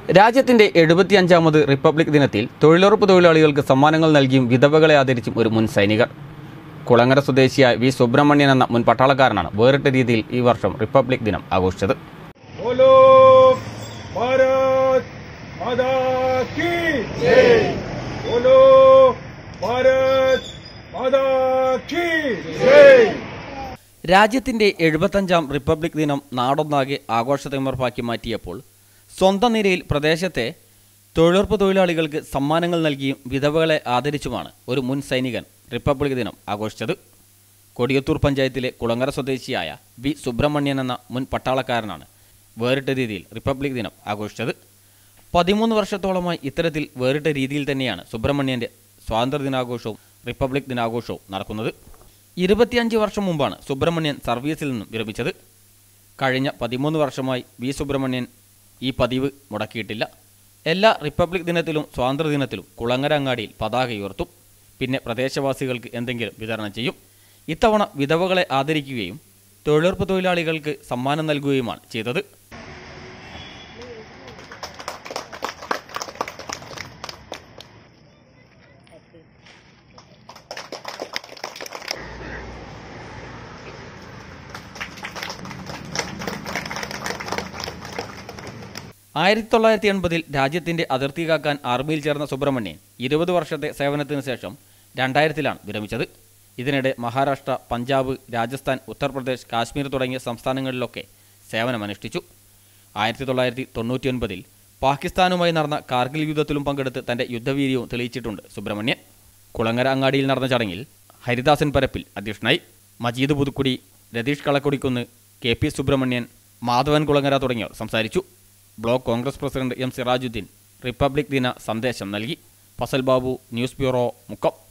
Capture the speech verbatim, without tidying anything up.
രാജ്യത്തിന്റെ എഴുപത്തിയഞ്ചാമത് റിപ്പബ്ലിക് ദിനത്തിൽ തൊഴിലുറപ്പ് തൊഴിലാളികൾക്ക് സമ്മാനങ്ങൾ നൽകിയും വിധവകളെ ആദരിച്ചും ഒരു മുൻ സൈനികർ. കുളങ്ങര സ്വദേശിയായ വി സുബ്രഹ്മണ്യൻ എന്ന മുൻ പട്ടാളക്കാരനാണ് വേറിട്ട രീതിയിൽ ഈ വർഷം റിപ്പബ്ലിക് ദിനം ആഘോഷിച്ചത്. രാജ്യത്തിന്റെ എഴുപത്തഞ്ചാം റിപ്പബ്ലിക് ദിനം നാടൊന്നാകെ ആഘോഷത്തിമർപ്പാക്കി മാറ്റിയപ്പോൾ സ്വന്തം നിരയിൽ പ്രദേശത്തെ തൊഴിലുറപ്പ് തൊഴിലാളികൾക്ക് സമ്മാനങ്ങൾ നൽകിയും വിധവകളെ ആദരിച്ചുമാണ് ഒരു മുൻ സൈനികൻ റിപ്പബ്ലിക് ദിനം ആഘോഷിച്ചത്. കൊടിയത്തൂർ പഞ്ചായത്തിലെ കുളങ്ങര സ്വദേശിയായ വി സുബ്രഹ്മണ്യൻ എന്ന മുൻ പട്ടാളക്കാരനാണ് വേറിട്ട രീതിയിൽ റിപ്പബ്ലിക് ദിനം ആഘോഷിച്ചത്. പതിമൂന്ന് വർഷത്തോളമായി ഇത്തരത്തിൽ വേറിട്ട രീതിയിൽ തന്നെയാണ് സുബ്രഹ്മണ്യൻ്റെ സ്വാതന്ത്ര്യദിനാഘോഷവും റിപ്പബ്ലിക് ദിനാഘോഷവും നടക്കുന്നത്. ഇരുപത്തിയഞ്ച് വർഷം മുമ്പാണ് സുബ്രഹ്മണ്യൻ സർവീസിൽ നിന്നും വിരമിച്ചത്. കഴിഞ്ഞ പതിമൂന്ന് വർഷമായി വി സുബ്രഹ്മണ്യൻ ഈ പതിവ് മുടക്കിയിട്ടില്ല. എല്ലാ റിപ്പബ്ലിക് ദിനത്തിലും സ്വാതന്ത്ര്യദിനത്തിലും കുളങ്ങര അങ്ങാടിയിൽ പതാക ഉയർത്തും. പിന്നെ പ്രദേശവാസികൾക്ക് എന്തെങ്കിലും വിതരണം ചെയ്യും. ഇത്തവണ വിധവകളെ ആദരിക്കുകയും തൊഴിലുറപ്പ് തൊഴിലാളികൾക്ക് സമ്മാനം നൽകുകയുമാണ് ചെയ്തത്. ആയിരത്തി തൊള്ളായിരത്തി എൺപതിൽ രാജ്യത്തിന്റെ അതിർത്തി കാക്കാൻ ആർമിയിൽ ചേർന്ന സുബ്രഹ്മണ്യൻ ഇരുപത് വർഷത്തെ സേവനത്തിന് ശേഷം രണ്ടായിരത്തിലാണ് വിരമിച്ചത്. ഇതിനിടെ മഹാരാഷ്ട്ര, പഞ്ചാബ്, രാജസ്ഥാൻ, ഉത്തർപ്രദേശ്, കാശ്മീർ തുടങ്ങിയ സംസ്ഥാനങ്ങളിലൊക്കെ സേവനമനുഷ്ഠിച്ചു. ആയിരത്തി തൊള്ളായിരത്തി തൊണ്ണൂറ്റി ഒൻപതിൽ പാകിസ്ഥാനുമായി നടന്ന കാർഗിൽ യുദ്ധത്തിലും പങ്കെടുത്ത് തന്റെ യുദ്ധവീര്യവും തെളിയിച്ചിട്ടുണ്ട് സുബ്രഹ്മണ്യൻ. കുളങ്ങര അങ്ങാടിയിൽ നടന്ന ചടങ്ങിൽ ഹരിദാസൻ പരപ്പിൽ അധ്യക്ഷനായി. മജീദ് പുതുക്കുടി, രതീഷ് കളക്കുടിക്കുന്ന്, കെ പി സുബ്രഹ്മണ്യൻ, മാധവൻ കുളങ്ങര തുടങ്ങിയവർ സംസാരിച്ചു. Block Congress president M Sirajuddeen republic ദിന സന്ദേശം നൽകി. Fazal Babu, news bureau, Mukkam.